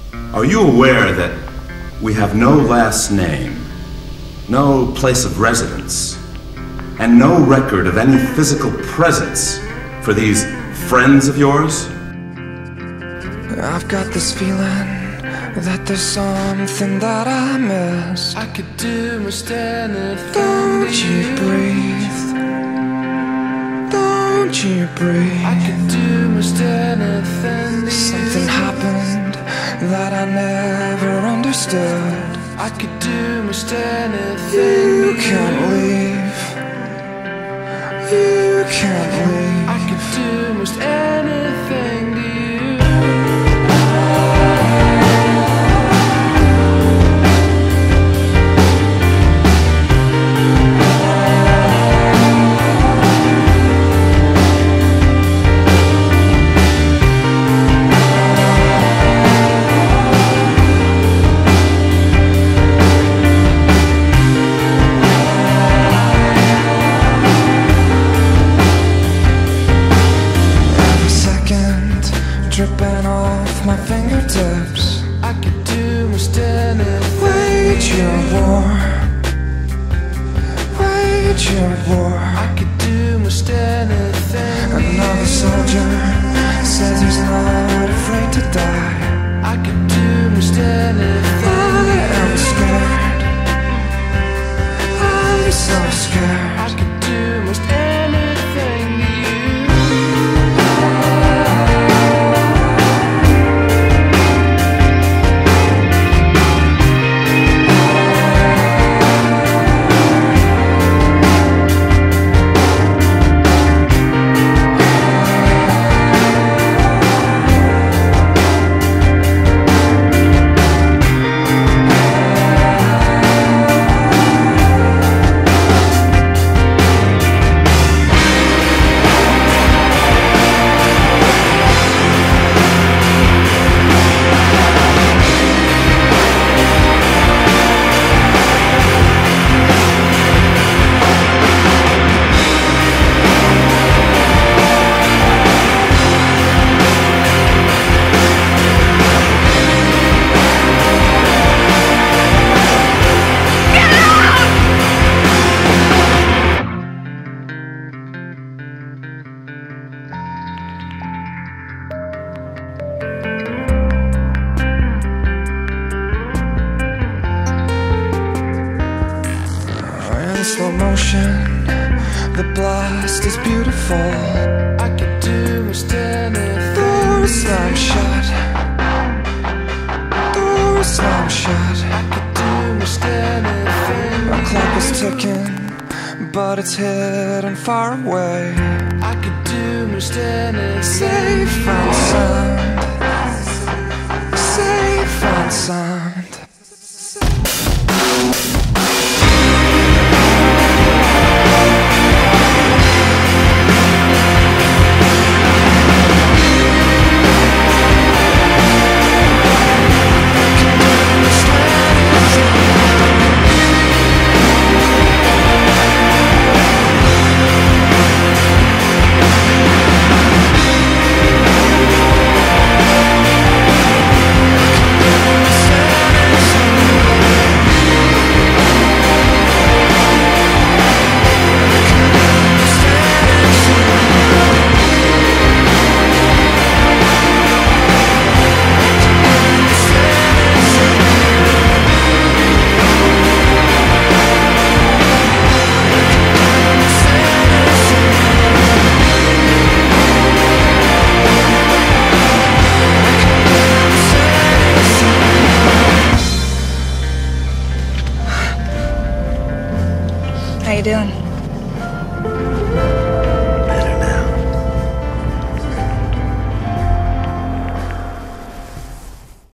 Are you aware that we have no last name, no place of residence, and no record of any physical presence for these friends of yours? I've got this feeling that there's something that I miss. I could do most anything. Don't you breathe? Don't you breathe? I could do most anything. Something happened that I never understood. I could do most anything. You can't leave. You can't leave. I could do most anything to you. Dripping off my fingertips. I could do most anything. Wage your war. Wage your war. I could do most anything. Another soldier says he's not afraid to die. I could do most anything. I am scared. I'm so scared. I could do most anything to you. Slow motion, the blast is beautiful. I could do most anything. Doors slam shut. Doors slam shut. I could do most anything. A clock is ticking, but it's hidden far away. I could do most anything. Safe and sound. Safe and sound. How you doing?